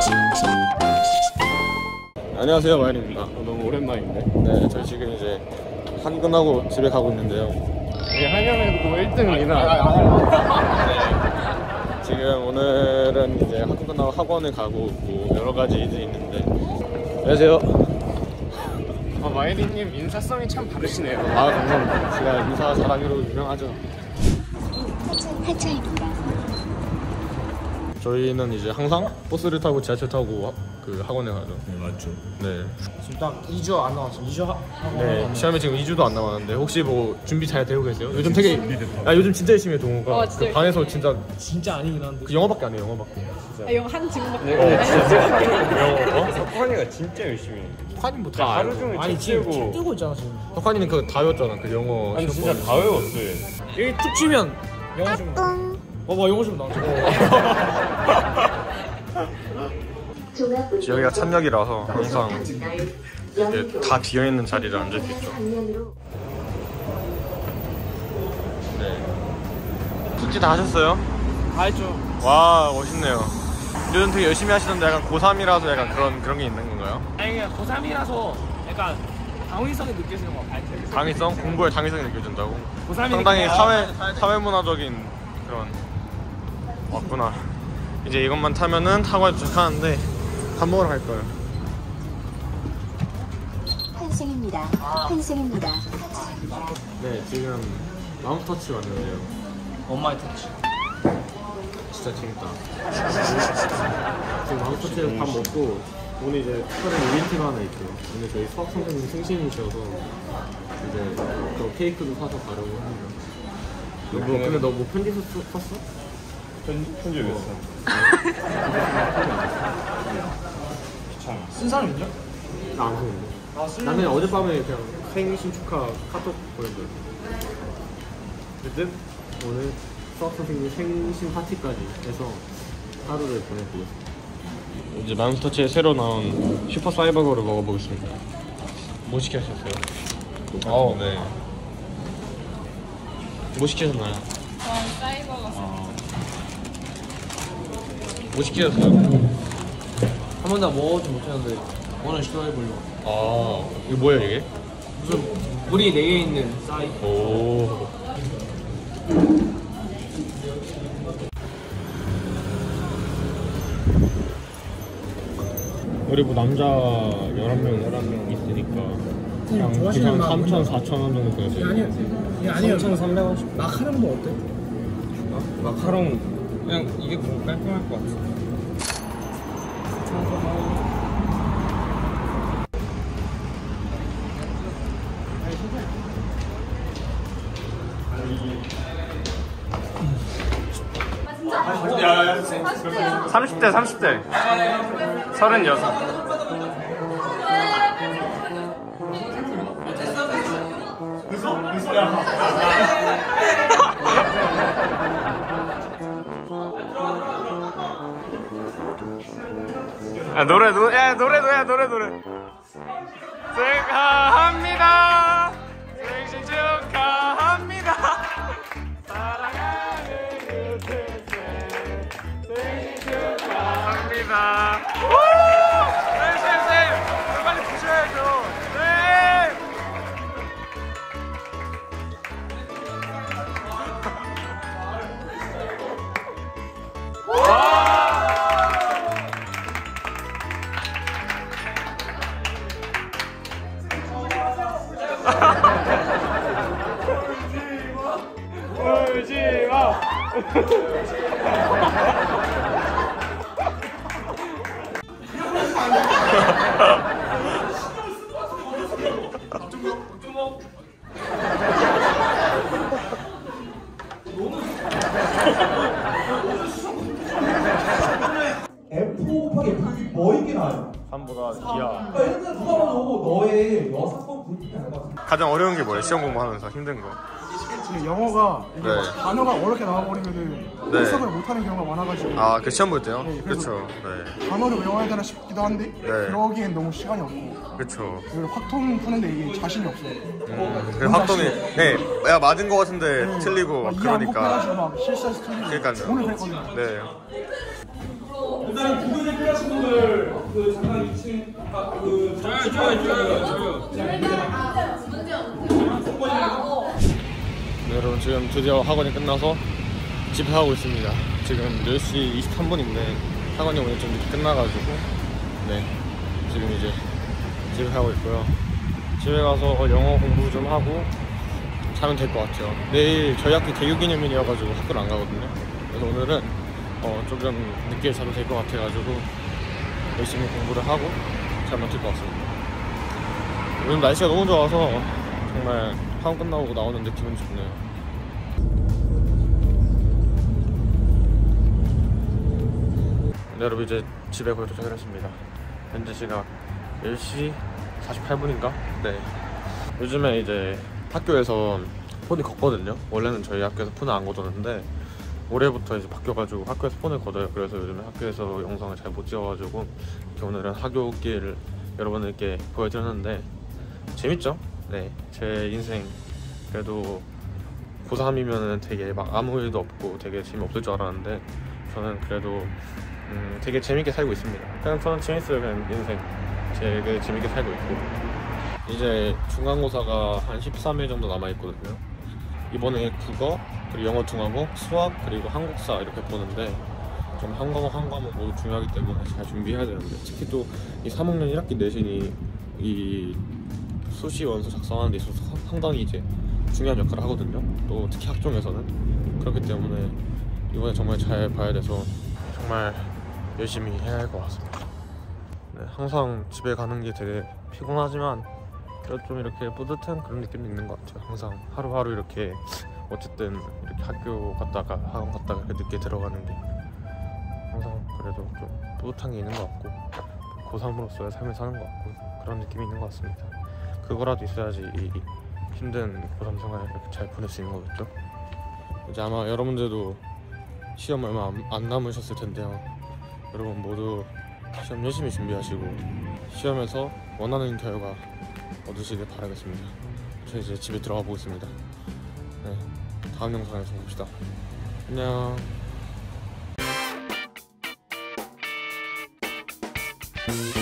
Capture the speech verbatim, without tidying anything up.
안녕하세요, 마연입니다. 너무 오랜만인데. 네, 저희 지금 이제 한 끝나고 집에 가고 있는데요. 이게 한영에도 일 등이나. 네, 지금 오늘은 이제 학교 끝나고 학원을 가고 뭐 여러 가지 일이 있는데. 안녕하세요. 아, 마연이님 인사성이 참 바르시네요. 아, 감사합니다. 제가 인사 잘하기로 유명하죠. 하차입니다. 저희는 이제 항상 버스를 타고 지하철 타고 그 학원에 가죠. 네, 맞죠. 네. 지금 딱 이 주 안 남았어요. 이 주 하... 네, 시험이 지금 이 주도 안 남았는데 혹시 뭐 준비 잘 되고 계세요? 요즘 되게 아 요즘 진짜 열심히 해 동호가. 어, 진짜 그 방에서 진짜 진짜 아니긴 한데 그 영어밖에 안 해요. 영어밖에. 아, 영어 한 지금밖에 네, 진짜 영어. 어? 석환이가 진짜 열심히 해. 석환이 뭐다 하루 종일 아니 책 지금 들고. 책 들고 있잖아 지금. 석환이는 그 다 외웠잖아. 그 영어. 아니 시험 진짜 번. 다 외웠어요. 여기 툭 치면 영어 좀 봐봐 영어 좀 나오죠. 여기가 찬역이라서 항상 이렇게 다 비어있는 자리를 앉아있겠죠. 네. 숙제 다 하셨어요? 다 했죠. 와, 멋있네요. 요즘 되게 열심히 하시던데 약간 고삼이라서 약간 그런 그런 게 있는 건가요? 아니 그냥 고삼이라서 약간 당위성이 느껴지는 거 같아요. 당위성? 공부에 당위성이 느껴진다고? 고삼이니까 상당히 사회, 사회문화적인 그런 왔구나. 이제 이것만 타면은 학원에 도착하는데 밥 먹으러 갈 거예요. 환승입니다. 환승입니다. 네, 지금 마음스터치 왔는데요. 엄마의 터치. 진짜 재밌다. 지금 마음스터치에서 밥 먹고 오늘 이제 특별한 이벤트가 하나 있대요. 오늘 저희 수학 선생님 생신이셔서 이제 또 케이크도 사서 가려고 합니다. 너 뭐, 근데 너 뭐 편지 썼, 썼어? 편지 편지 왜 써? 쓴 사람 있냐? 나 안 썼는데. 아 쓰는. 나는 어젯밤에 그냥 생신 축하 카톡 보냈어요. 어쨌든 오늘 수학 선생님 생신 파티까지 해서 하루를 보내보겠습니다. 이제 맘스터치에 새로 나온 슈퍼 사이버거를 먹어보겠습니다. 뭐 시키셨어요? 어, 네. 뭐 시키셨나요? 어, 사이버가 어. 뭐 시키셨어요? 한 번도 먹어보지 못했는데 오늘 시도해보려고. 아, 이거 뭐예요 이게? 무슨 물이 네 개 있는 싸이. 오. 우리 뭐 남자 열한 명, 열한 명 있으니까 그냥 그냥 삼천, 사천 원 정도 돼요. 아니요. 이게 아니에요. 삼천삼백원씩. 마카롱 뭐 어때? 마카롱 그냥 이게 좀 깔끔할 것 같아. 삼십 대 삼십 대 서른여섯. 아, 노래 노래 야, 노래 노래 노래 노래 축하합니다. 생신 축하합니다. 사랑하는 유태생 생신 축하합니다. 우! 쌤쌤쌤 빨리 부셔야죠. 네. 울지마. 에프 곱하기 에프 뭐 이게 나요? 삼보다 기아. 그러니까 일단 누가 봐도 너의 여사건 분이 나는 것 같아. 가장 어려운 게 뭐예요? 시험 공부하면서 힘든 거. 영어가 이게 네. 단어가 어렵게 나와버리면은 네. 해석을 못하는 경우가 많아가지고 아, 그 시험 볼 때요? 네, 그래서- 그렇죠. 네. 단어를 외워야 되나 싶기도 한데 네. 그러기엔 너무 시간이 없고 그렇죠. 그리고 확통 푸는데 이게 자신이 없어요. 음, 그 확동이 네, 야 맞은 거 같은데 틀리고 막 이해 안 그러니까. 곱해가지고 막 실수해서 틀리고 그러니까요. 오늘 그랬거든요. 네. 일단 구글 필요하신 분들 그 잠깐 이 층 아까 그 저요 저요 저요 저요. 네, 여러분 지금 드디어 학원이 끝나서 집에 가고 있습니다. 지금 열 시 이십삼 분인데 학원이 오늘 좀 늦게 끝나가지고 네 지금 이제 집에 가고 있고요. 집에 가서 영어 공부 좀 하고 자면 될 것 같아요. 내일 저희 학교 개교기념일이어가지고 학교를 안 가거든요. 그래서 오늘은 어, 조금 늦게 자도 될 것 같아가지고 열심히 공부를 하고 자면 될 것 같습니다. 오늘 날씨가 너무 좋아서 정말 학원 끝나고 나오는데 기분이 좋네요. 네, 여러분 이제 집에 거의 도착을 했습니다. 현재 시각 열 시 사십팔 분인가? 네. 요즘에 이제 학교에서 폰이 걷거든요. 원래는 저희 학교에서 폰을 안 걷었는데 올해부터 이제 바뀌어가지고 학교에서 폰을 걷어요. 그래서 요즘에 학교에서 영상을 잘 못 찍어가지고 이렇게 오늘은 학교길 여러분들께 보여드렸는데 재밌죠? 네, 제 인생 그래도 고삼이면은 되게 막 아무 일도 없고 되게 재미없을 줄 알았는데 저는 그래도 음, 되게 재밌게 살고 있습니다. 그냥 저는 재밌어요. 그냥 인생 되게 재밌게 살고 있고 이제 중간고사가 한 십삼 일 정도 남아있거든요. 이번에 국어, 그리고 영어, 중국어, 수학, 그리고 한국사 이렇게 보는데 좀 한 과목 한 과목 모두 중요하기 때문에 잘 준비해야 되는데 특히 또 이 삼 학년 일 학기 내신이 이 수시 원서 작성하는 데 있어서 상당히 이제 중요한 역할을 하거든요. 또 특히 학종에서는 그렇기 때문에 이번에 정말 잘 봐야 돼서 정말 열심히 해야 할 것 같습니다. 네, 항상 집에 가는 게 되게 피곤하지만 그래도 좀 이렇게 뿌듯한 그런 느낌도 있는 것 같아요. 항상 하루하루 이렇게 어쨌든 이렇게 학교 갔다가 학원 갔다가 이렇게 늦게 들어가는 게 항상 그래도 좀 뿌듯한 게 있는 것 같고 고삼으로서의 삶을 사는 것 같고 그런 느낌이 있는 것 같습니다. 그거라도 있어야지 이 힘든 고삼 생활을 이렇게 잘 보낼 수 있는 거겠죠. 이제 아마 여러분들도 시험 얼마 안, 안 남으셨을 텐데요. 여러분 모두 시험 열심히 준비하시고 시험에서 원하는 결과 얻으시길 바라겠습니다. 저 이제 집에 들어가 보겠습니다. 네, 다음 영상에서 봅시다. 안녕. 음.